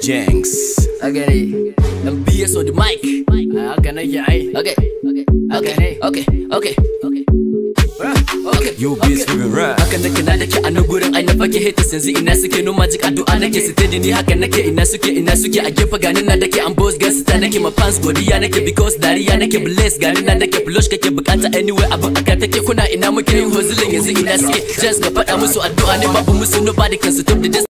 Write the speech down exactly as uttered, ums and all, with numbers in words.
Jenks. Okay, M B S on the mic. Okay, okay, okay, okay, okay, okay, okay. Yo bass figure rap. Haka nake na dake a nan gurin ai na fake haters yanzu ina suke no magic addu'a nake steady ni haka nake ina suke ina suke a gefe ganin na dake an boss gas ta nake ma fans godiya nake because dariya nake bless ganin na dake flush kake bukata anyway abun aka take kuna ina muke yin hustling yanzu ina suke just ga faɗa musu addu'a ne babu musu nobody can stop the